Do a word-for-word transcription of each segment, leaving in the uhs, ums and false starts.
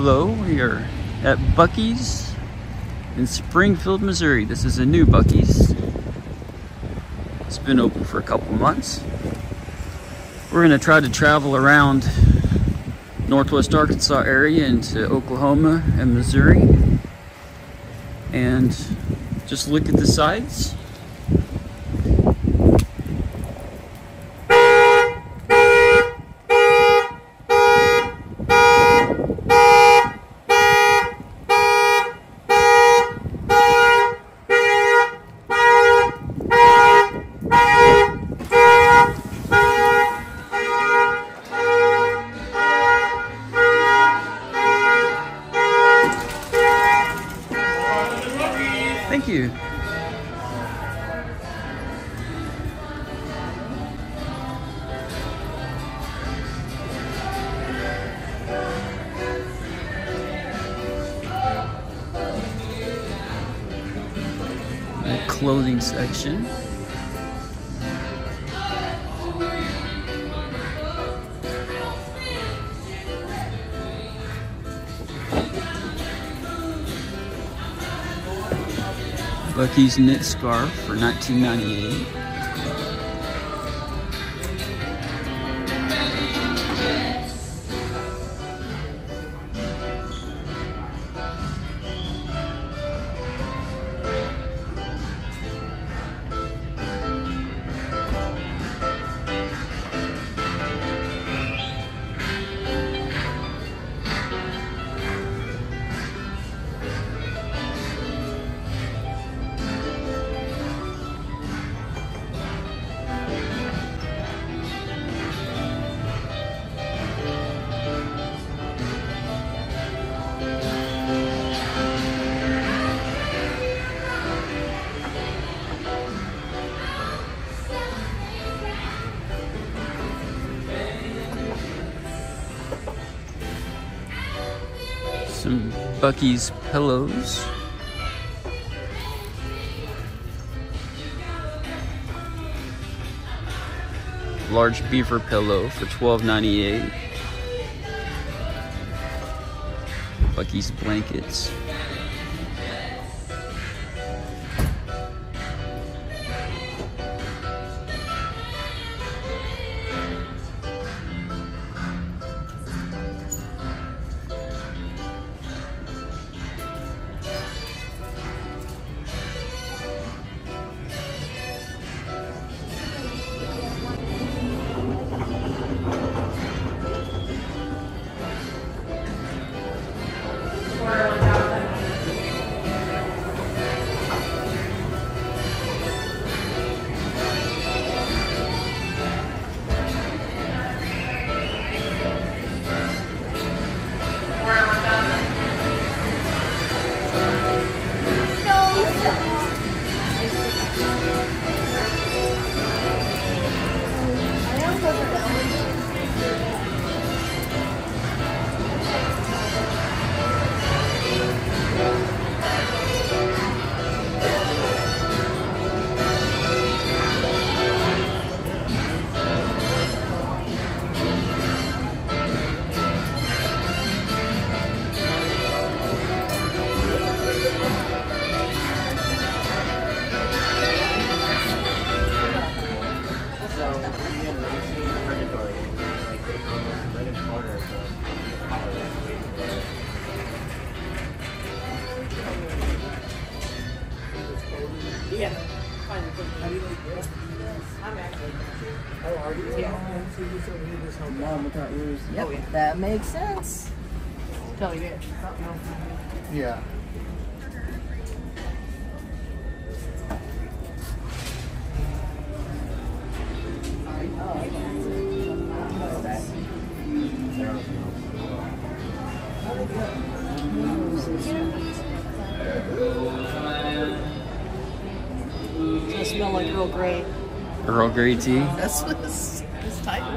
Hello, we are at Buc-ee's in Springfield, Missouri. This is a new Buc-ee's. It's been open for a couple months. We're gonna try to travel around Northwest Arkansas area into Oklahoma and Missouri and just look at the sights. Thank you. The clothing section. Buc-ee's knit scarf for nineteen ninety-eight. Some Buc-ee's pillows. Large beaver pillow for twelve ninety-eight. Buc-ee's blankets. Yeah. How do you like this? I'm actually. Oh, are you? Yeah. So you said you just help mom without yours. Yep. Oh, yeah. That makes sense. Tell you it. Yeah. Does it smell like Earl Grey? Earl Grey tea? That's what it's, it's titled.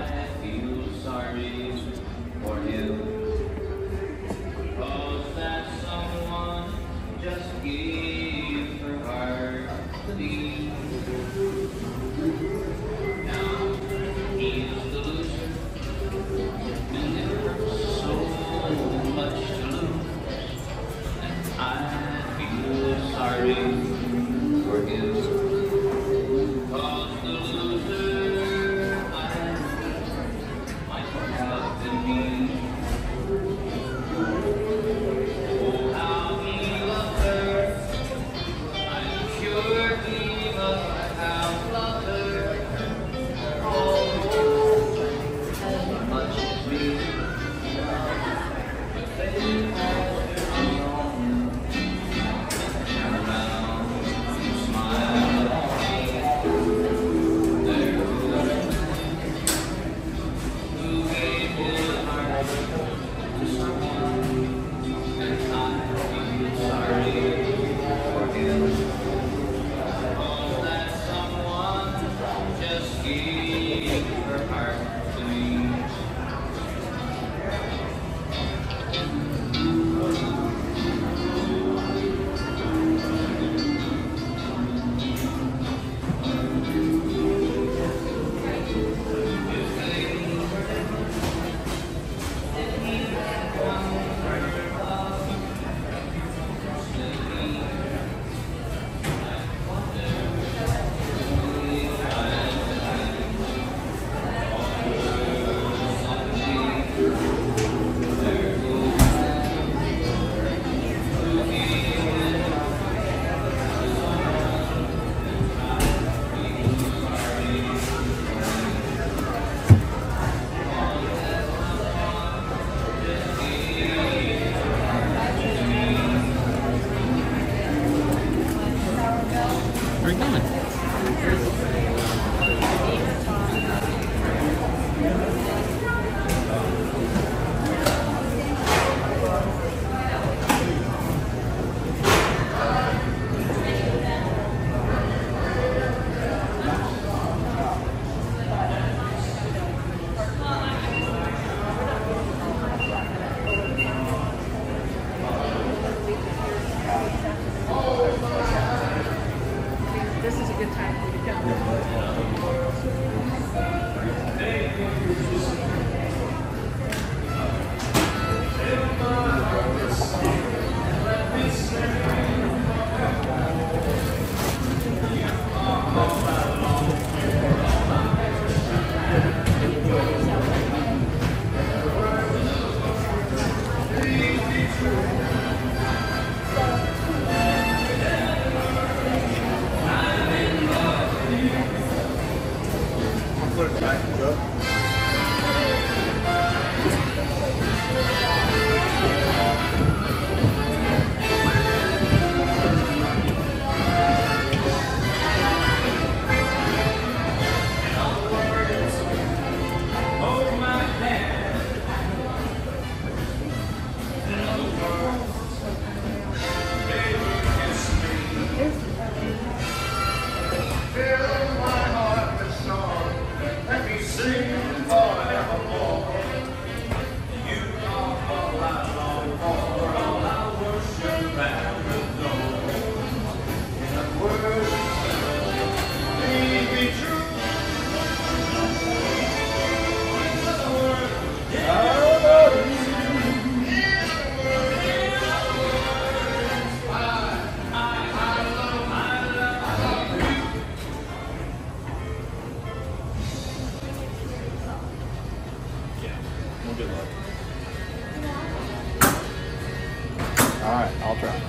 Alright, I'll try.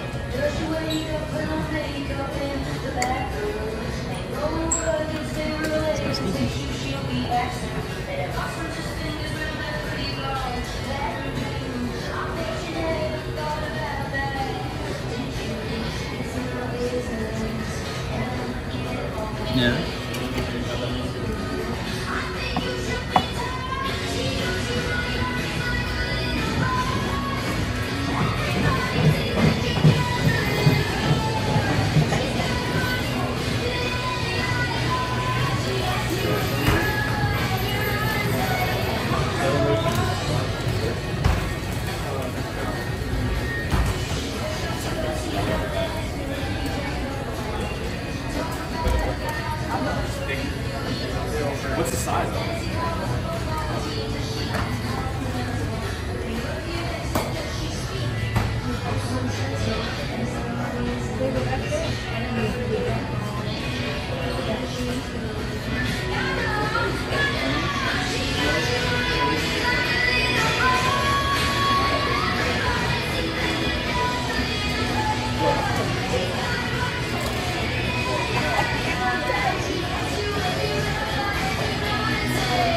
Yeah. What's the size of it? Thank you.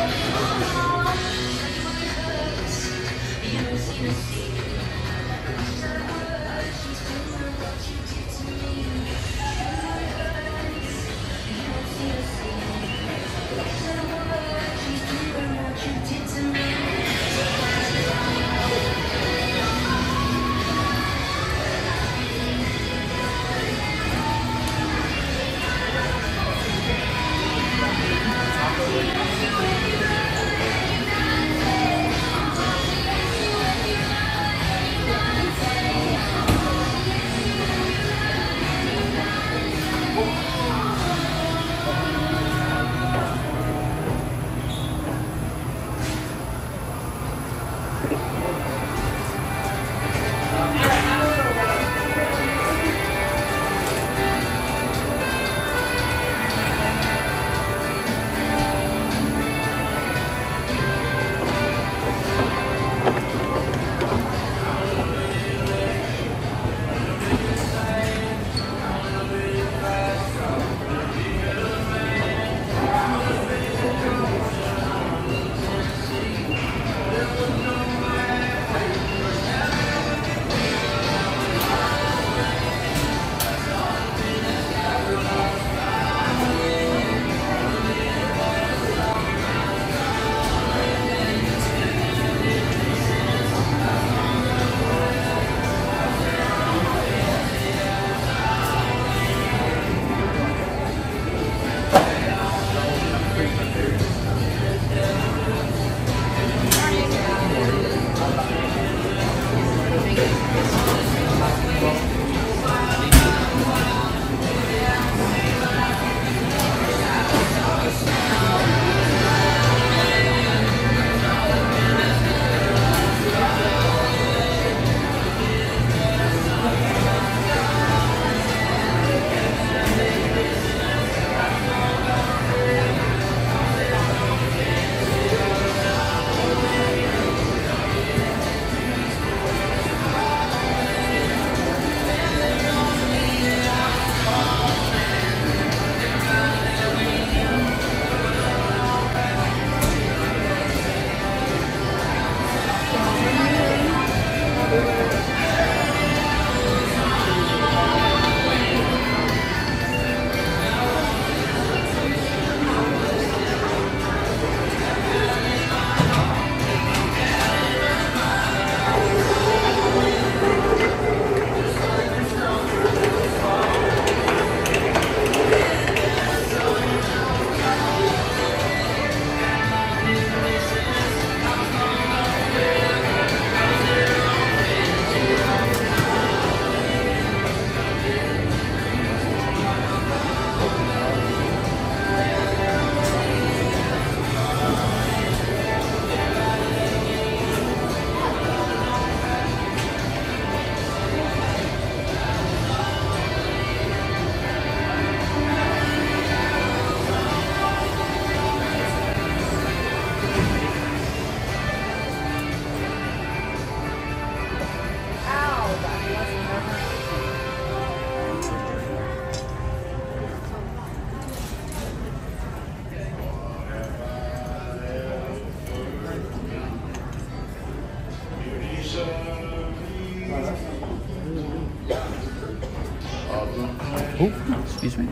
say?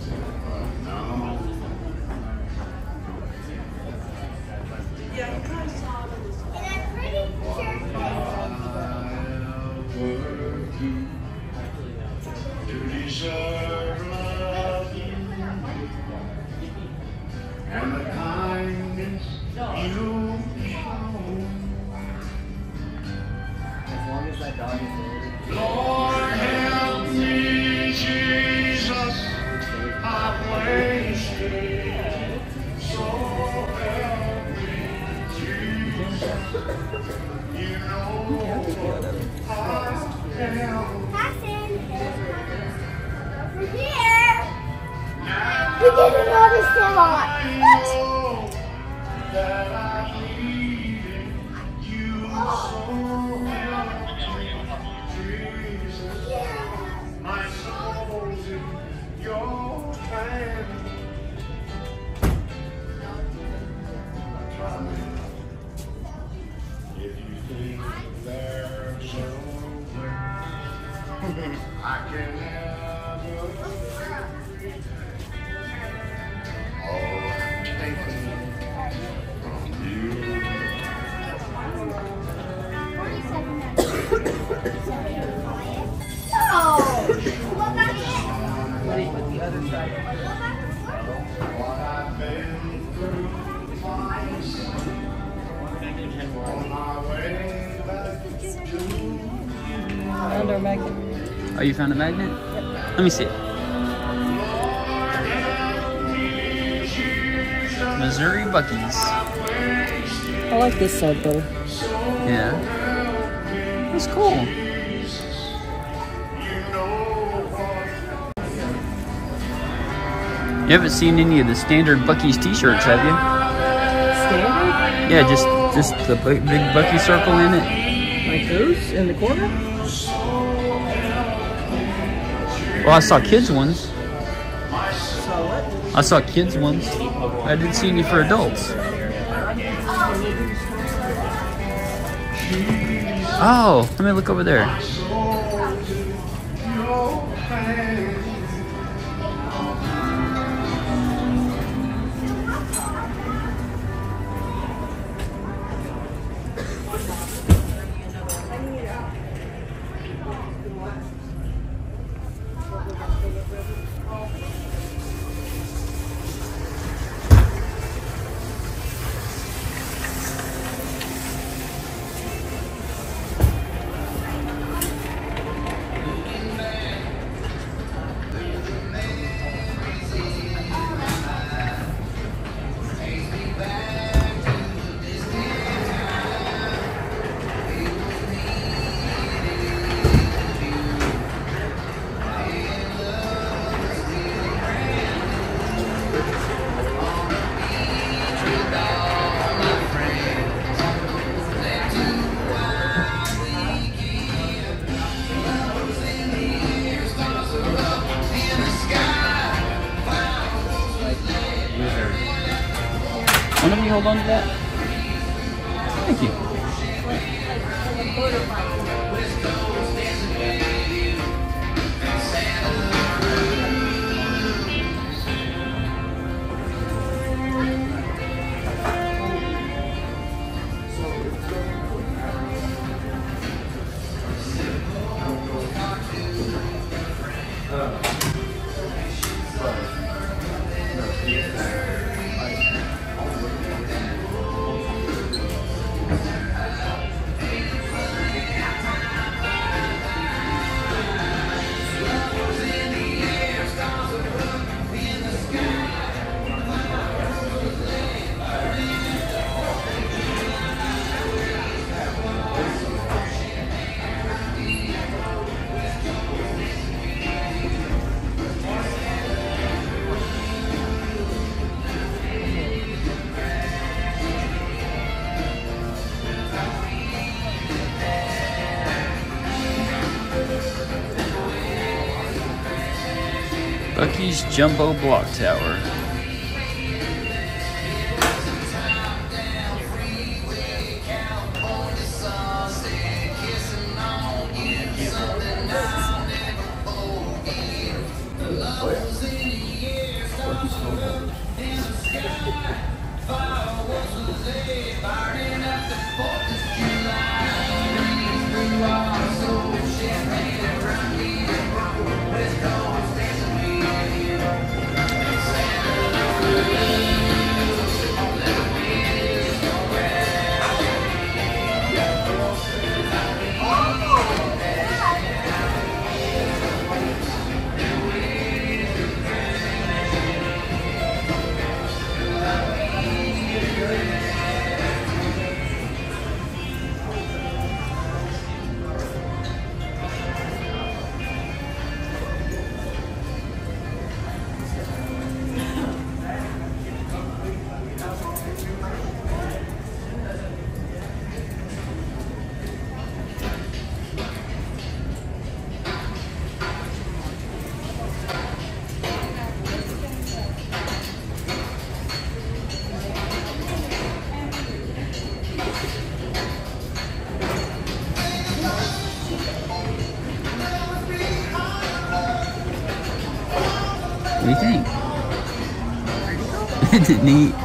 And the kindness you show. As long as that dog is there. Lord help me, Jesus, I've wasted. So help me, Jesus. You know I am. We're here. We didn't notice him on. What? That I needed you so help me, Jesus. My soul's in your hands. If you think there's a way, I can never repay all I'm taking from you. Oh! What about it? Let me put the other side. What I've been through myself on my way back to you. Found our magnet. Oh, you found a magnet? Let me see it. Missouri Buc-ee's. I like this side better. Yeah. That's cool. You haven't seen any of the standard Buc-ee's t-shirts, have you? Standard? Yeah, just just the big big Buc-ee circle in it. Like those in the corner? Well, I saw kids ones. So what? I saw kids ones. I didn't see any for adults. Oh, let me look over there. One of you hold on to that? Thank you. Buc-ee's Jumbo Block Tower. Oh, yeah. What do you think? Isn't it neat?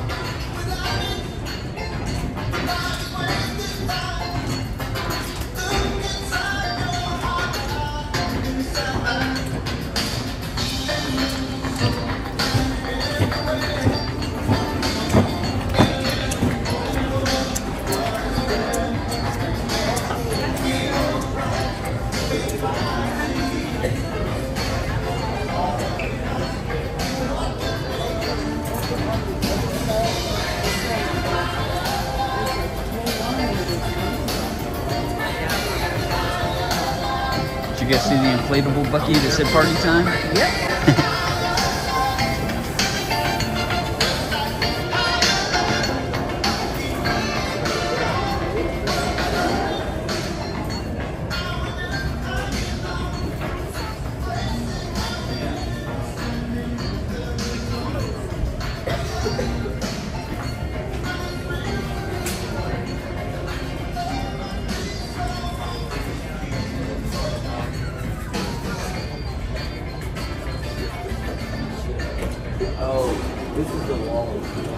Did you guys see the inflatable Bucky that said party time? Yep. Oh, this is the wall.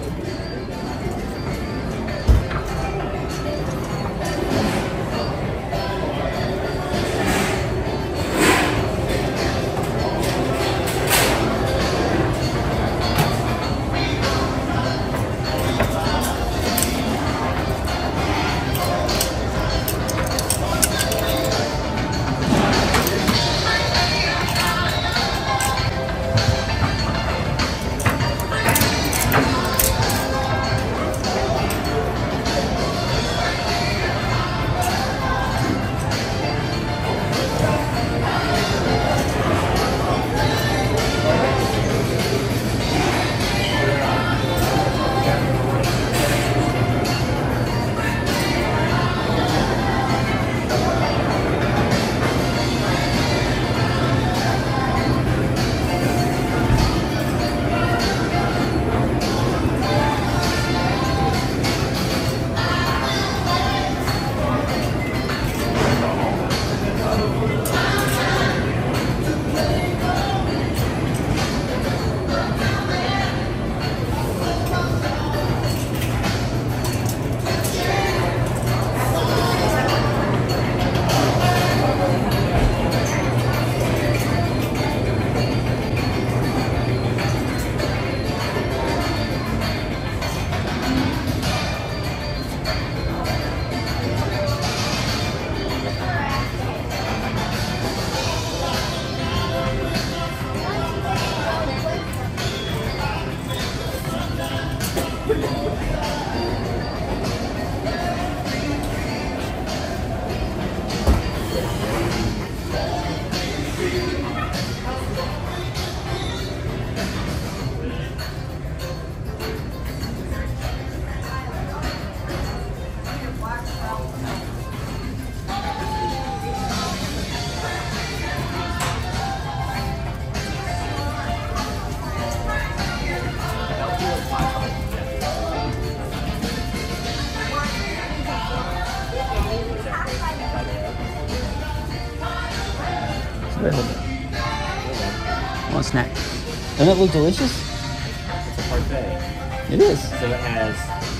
Wait, hold on. Want a snack? Doesn't it look delicious? It's a parfait. It is. So it has